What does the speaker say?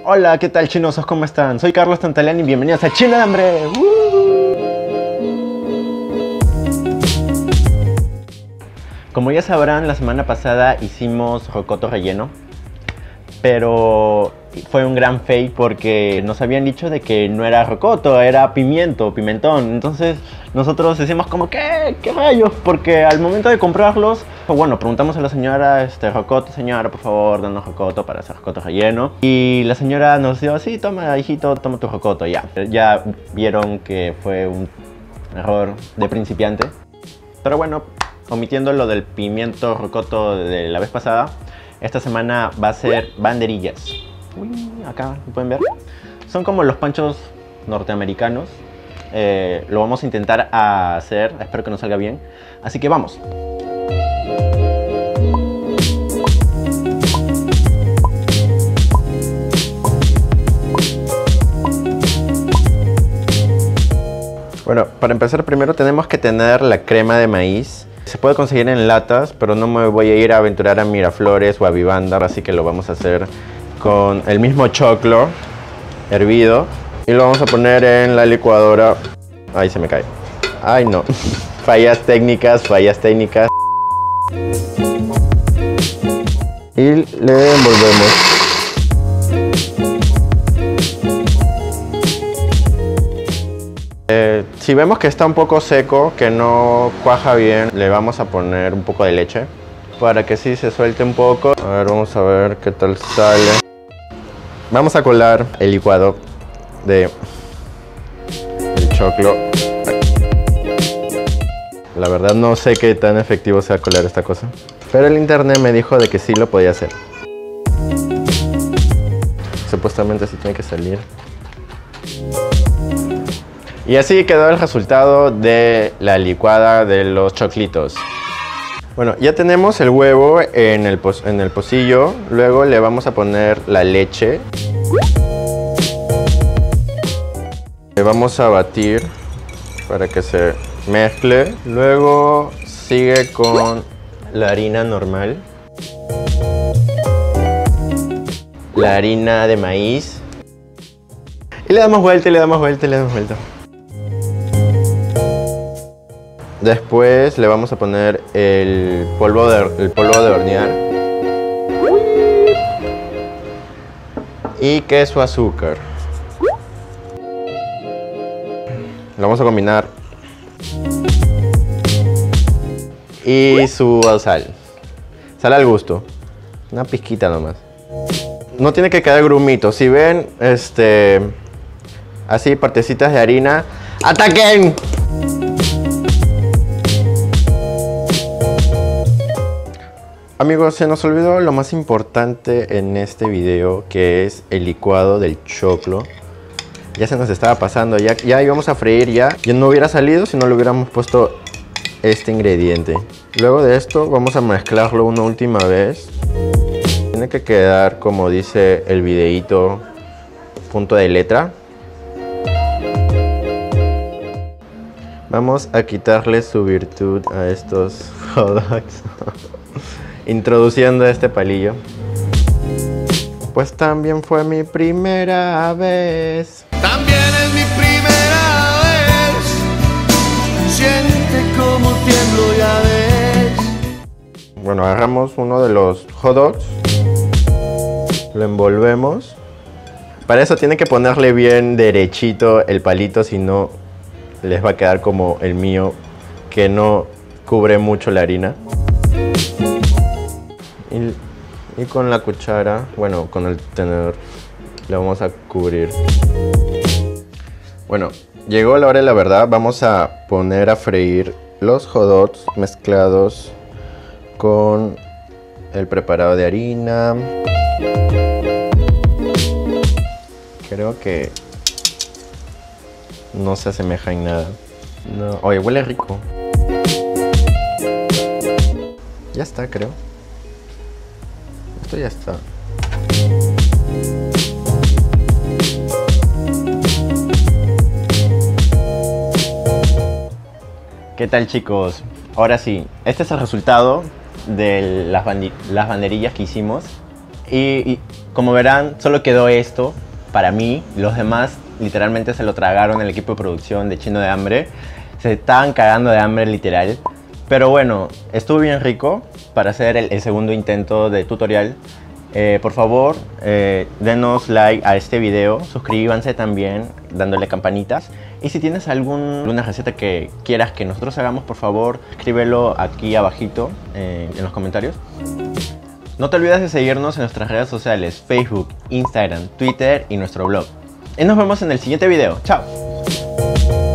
Hola, ¿qué tal chinosos? ¿Cómo están? Soy Carlos Tantalán y bienvenidos a Chino de Hambre. Como ya sabrán, la semana pasada hicimos rocoto relleno, pero fue un gran fail porque nos habían dicho de que no era rocoto, era pimentón. Entonces nosotros decimos como, ¿qué rayos? Porque al momento de comprarlos, bueno, preguntamos a la señora, rocoto, señora, por favor, danos rocoto para hacer rocoto relleno. Y la señora nos dijo, sí, toma, hijito, toma tu rocoto, ya. Ya vieron que fue un error de principiante. Pero bueno, omitiendo lo del pimiento rocoto de la vez pasada, esta semana va a ser banderillas. Uy, acá, ¿lo pueden ver? Son como los panchos norteamericanos. Lo vamos a intentar hacer, espero que nos salga bien. Así que vamos. Bueno, para empezar primero tenemos que tener la crema de maíz. Se puede conseguir en latas, pero no me voy a ir a aventurar a Miraflores o a Vivanda, así que lo vamos a hacer con el mismo choclo hervido y lo vamos a poner en la licuadora. Ahí se me cae. Ay no, fallas técnicas. Y le envolvemos. Si vemos que está un poco seco, que no cuaja bien, le vamos a poner un poco de leche para que sí se suelte un poco. A ver, vamos a ver qué tal sale. Vamos a colar el licuado del choclo. La verdad no sé qué tan efectivo sea colar esta cosa, pero el internet me dijo de que sí lo podía hacer. Supuestamente así tiene que salir. Y así quedó el resultado de la licuada de los choclitos. Bueno, ya tenemos el huevo en el pocillo. Luego le vamos a poner la leche. Le vamos a batir para que se mezcle. Luego sigue con la harina normal. La harina de maíz. Y le damos vuelta, Después le vamos a poner el polvo de hornear y queso azúcar. Lo vamos a combinar y su sal al gusto, una pizquita nomás. No tiene que quedar grumito. Si ven así partecitas de harina, ¡ataquen! Amigos, se nos olvidó lo más importante en este video, que es el licuado del choclo. Ya se nos estaba pasando, ya íbamos a freír ya no hubiera salido si no le hubiéramos puesto este ingrediente. Luego de esto vamos a mezclarlo una última vez. Tiene que quedar como dice el videíto, punto de letra. Vamos a quitarle su virtud a estos hot dogs. Introduciendo este palillo. Pues también fue mi primera vez. También es mi primera vez. Siente como tiemblo, ya ves. Bueno, agarramos uno de los hot dogs. Lo envolvemos. Para eso tiene que ponerle bien derechito el palito, si no les va a quedar como el mío, que no cubre mucho la harina. Y con la cuchara, bueno, con el tenedor, le vamos a cubrir. Bueno, llegó la hora de la verdad. Vamos a poner a freír los hot dogs mezclados con el preparado de harina. Creo que no se asemeja en nada. No. Oye, huele rico. Ya está, creo. Esto ya está. ¿Qué tal chicos? Ahora sí, este es el resultado de las banderillas que hicimos. Y como verán, solo quedó esto para mí. Los demás literalmente se lo tragaron el equipo de producción de Chino de Hambre. Se estaban cagando de hambre literal. Pero bueno, estuvo bien rico para hacer el segundo intento de tutorial. Por favor, denos like a este video, suscríbanse también dándole campanitas. Y si tienes alguna receta que quieras que nosotros hagamos, por favor, escríbelo aquí abajito en los comentarios. No te olvides de seguirnos en nuestras redes sociales, Facebook, Instagram, Twitter y nuestro blog. Y nos vemos en el siguiente video. ¡Chao!